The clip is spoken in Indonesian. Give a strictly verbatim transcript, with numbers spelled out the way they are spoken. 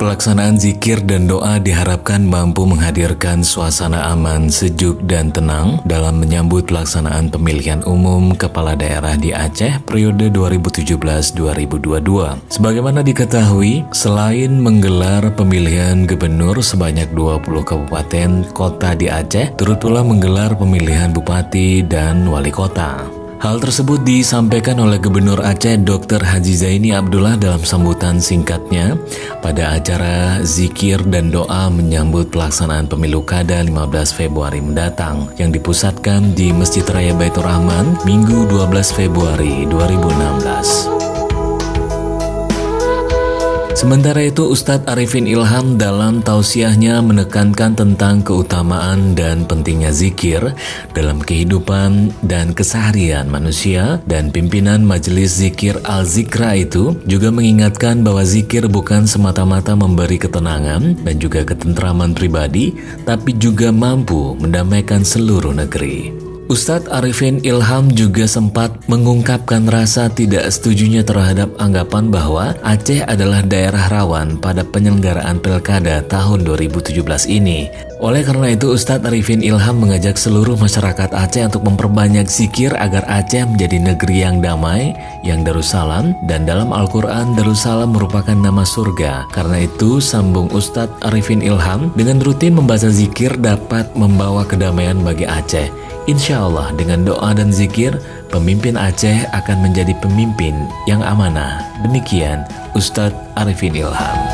Pelaksanaan zikir dan doa diharapkan mampu menghadirkan suasana aman, sejuk, dan tenang dalam menyambut pelaksanaan pemilihan umum kepala daerah di Aceh periode dua ribu tujuh belas sampai dua ribu dua puluh dua. Sebagaimana diketahui, selain menggelar pemilihan gubernur sebanyak dua puluh kabupaten kota di Aceh, turut pula menggelar pemilihan bupati dan wali kota. Hal tersebut disampaikan oleh Gubernur Aceh Doktor Haji Zaini Abdullah dalam sambutan singkatnya pada acara zikir dan doa menyambut pelaksanaan pemilu kada lima belas Februari mendatang yang dipusatkan di Masjid Raya Baitur Rahman Minggu dua belas Februari dua ribu enam belas. Sementara itu, Ustadz Arifin Ilham dalam tausiahnya menekankan tentang keutamaan dan pentingnya zikir dalam kehidupan dan keseharian manusia, dan pimpinan Majelis Zikir Al-Zikra itu juga mengingatkan bahwa zikir bukan semata-mata memberi ketenangan dan juga ketentraman pribadi, tapi juga mampu mendamaikan seluruh negeri. Ustadz Arifin Ilham juga sempat mengungkapkan rasa tidak setujunya terhadap anggapan bahwa Aceh adalah daerah rawan pada penyelenggaraan pilkada tahun dua ribu tujuh belas ini. Oleh karena itu, Ustadz Arifin Ilham mengajak seluruh masyarakat Aceh untuk memperbanyak zikir agar Aceh menjadi negeri yang damai, yang Darussalam, dan dalam Al-Quran Darussalam merupakan nama surga. Karena itu, sambung Ustadz Arifin Ilham, dengan rutin membaca zikir dapat membawa kedamaian bagi Aceh. Insya Allah dengan doa dan zikir, pemimpin Aceh akan menjadi pemimpin yang amanah. Demikian Ustadz Arifin Ilham.